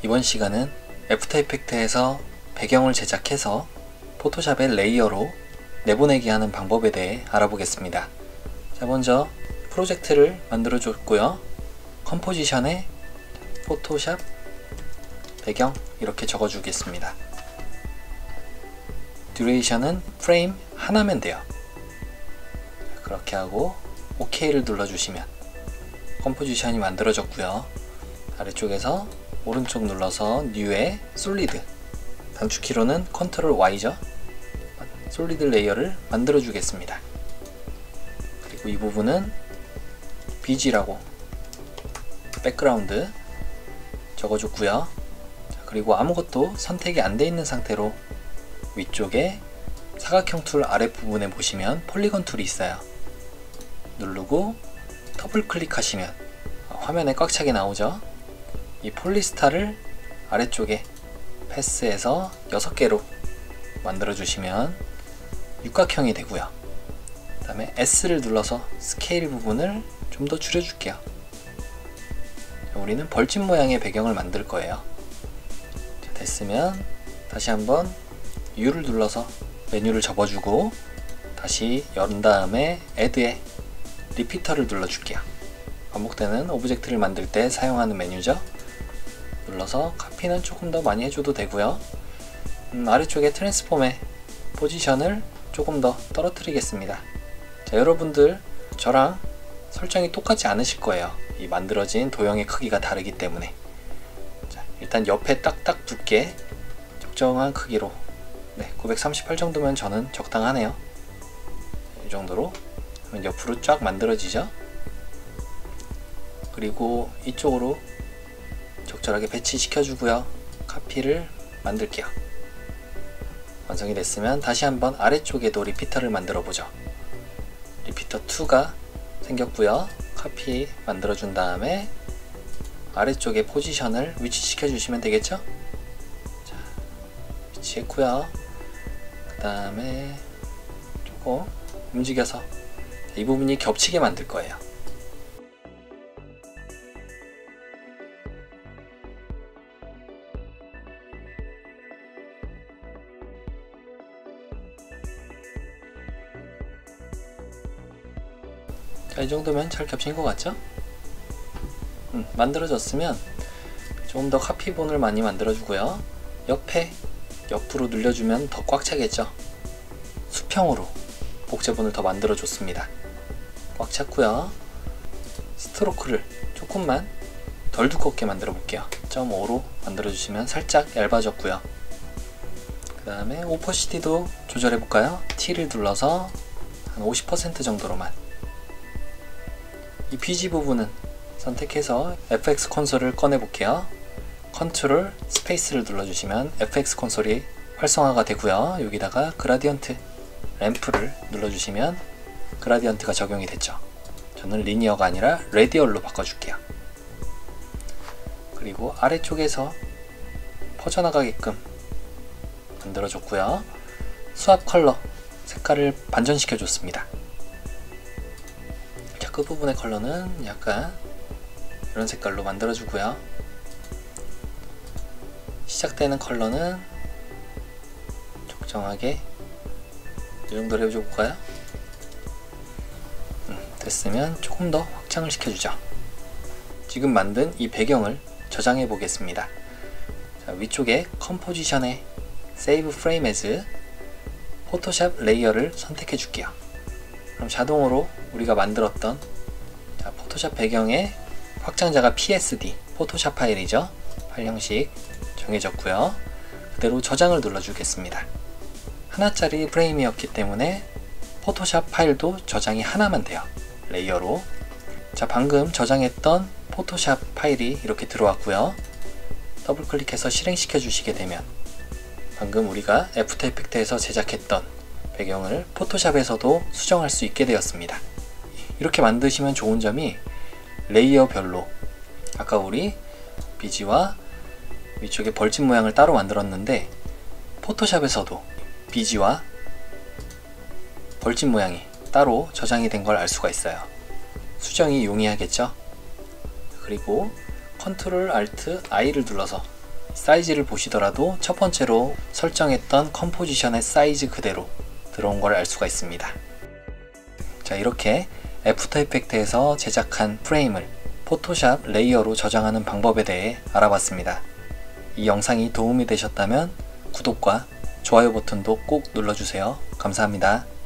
이번 시간은 애프터 이펙트에서 배경을 제작해서 포토샵의 레이어로 내보내기 하는 방법에 대해 알아보겠습니다. 자, 먼저 프로젝트를 만들어 줬고요. 컴포지션에 포토샵 배경 이렇게 적어 주겠습니다. 듀레이션은 프레임 하나면 돼요. 그렇게 하고 OK를 눌러주시면 컴포지션이 만들어졌고요. 아래쪽에서 오른쪽 눌러서 New에 솔리드, 단축키로는 컨트롤 Y죠. 솔리드 레이어를 만들어 주겠습니다. 그리고 이 부분은 BG라고 백그라운드 적어줬고요. 그리고 아무것도 선택이 안 돼 있는 상태로 위쪽에 사각형 툴 아랫부분에 보시면 폴리건 툴이 있어요. 누르고 더블 클릭하시면 화면에 꽉 차게 나오죠. 이 폴리스타를 아래쪽에 패스해서 6개로 만들어 주시면 육각형이 되고요. 그 다음에 S를 눌러서 스케일 부분을 좀 더 줄여 줄게요. 우리는 벌집 모양의 배경을 만들 거예요. 자, 됐으면 다시 한번 U를 눌러서 메뉴를 접어주고 다시 연 다음에 Add에 리피터를 눌러줄게요. 반복되는 오브젝트를 만들 때 사용하는 메뉴죠. 눌러서 카피는 조금 더 많이 해줘도 되고요. 아래쪽에 트랜스폼의 포지션을 조금 더 떨어뜨리겠습니다. 자, 여러분들 저랑 설정이 똑같지 않으실 거예요. 이 만들어진 도형의 크기가 다르기 때문에. 자, 일단 옆에 딱딱 붙게 적정한 크기로 938 정도면 저는 적당하네요. 이 정도로 하면 옆으로 쫙 만들어지죠. 그리고 이쪽으로 적절하게 배치시켜 주고요. 카피를 만들게요. 완성이 됐으면 다시 한번 아래쪽에도 리피터를 만들어 보죠. 리피터 2가 생겼고요. 카피 만들어 준 다음에 아래쪽에 포지션을 위치시켜 주시면 되겠죠. 자, 위치했고요. 그 다음에 조금 움직여서 이 부분이 겹치게 만들 거예요. 자, 이 정도면 잘 겹친 것 같죠? 만들어졌으면 조금 더 카피본을 많이 만들어주고요. 옆으로 늘려주면 더 꽉 차겠죠? 수평으로 복제본을 더 만들어줬습니다. 꽉 찼고요. 스트로크를 조금만 덜 두껍게 만들어 볼게요. 0.5로 만들어주시면 살짝 얇아졌고요. 그 다음에 오퍼시티도 조절해 볼까요? T를 눌러서 한 50% 정도로만. 이 BG 부분은 선택해서 FX 콘솔을 꺼내 볼게요. 컨트롤 스페이스를 눌러주시면 FX 콘솔이 활성화가 되고요. 여기다가 그라디언트 램프를 눌러주시면 그라디언트가 적용이 됐죠. 저는 리니어가 아니라 레디얼로 바꿔줄게요. 그리고 아래쪽에서 퍼져나가게끔 만들어줬고요. 수압 컬러 색깔을 반전시켜 줬습니다. 자, 끝부분의 컬러는 약간 이런 색깔로 만들어주고요. 시작되는 컬러는 적정하게 이 정도로 해줘 볼까요? 됐으면 조금 더 확장을 시켜주죠. 지금 만든 이 배경을 저장해 보겠습니다. 자, 위쪽에 컴포지션에 Save Frame as 포토샵 레이어를 선택해 줄게요. 그럼 자동으로 우리가 만들었던 포토샵 배경의 확장자가 PSD 포토샵 파일이죠. 파일 형식 정해졌고요. 그대로 저장을 눌러주겠습니다. 하나짜리 프레임이었기 때문에 포토샵 파일도 저장이 하나만 돼요. 레이어로. 자, 방금 저장했던 포토샵 파일이 이렇게 들어왔고요. 더블 클릭해서 실행시켜 주시게 되면 방금 우리가 애프터 이펙트에서 제작했던 배경을 포토샵에서도 수정할 수 있게 되었습니다. 이렇게 만드시면 좋은 점이 레이어별로 아까 우리 BG와 위쪽에 벌집 모양을 따로 만들었는데 포토샵에서도 BG와 벌집 모양이 따로 저장이 된 걸 알 수가 있어요. 수정이 용이하겠죠? 그리고 컨트롤 알트 I를 눌러서 사이즈를 보시더라도 첫 번째로 설정했던 컴포지션의 사이즈 그대로 들어온 걸 알 수가 있습니다. 자, 이렇게 애프터 이펙트에서 제작한 프레임을 포토샵 레이어로 저장하는 방법에 대해 알아봤습니다. 이 영상이 도움이 되셨다면 구독과 좋아요 버튼도 꼭 눌러주세요. 감사합니다.